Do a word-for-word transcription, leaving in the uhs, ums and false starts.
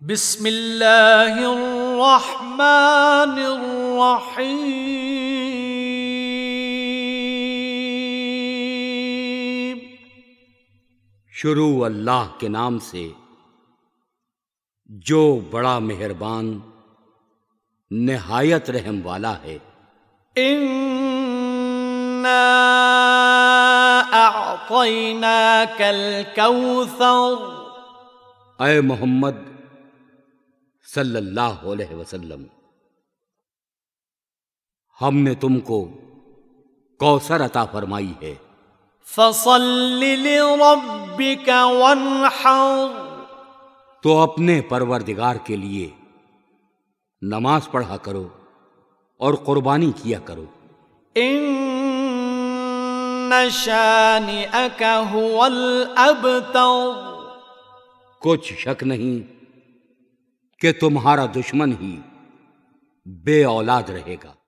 بسم اللہ الرحمن الرحیم۔ شروع اللہ کے نام سے جو بڑا مہربان نہایت رحم والا ہے۔ اِنَّا أَعْطَيْنَاكَ الْكَوْثَرَ، اے محمد صلی اللہ علیہ وسلم، ہم نے تم کو کوثر عطا فرمائی ہے۔ فَصَلِّ لِرَبِّكَ وَانْحَرْ، تو اپنے پروردگار کے لیے نماز پڑھا کرو اور قربانی کیا کرو۔ إِنَّ شَانِئَكَ هُوَ الْأَبْتَرُ، کچھ شک نہیں کہ تمہارا دشمن ہی بے اولاد رہے گا۔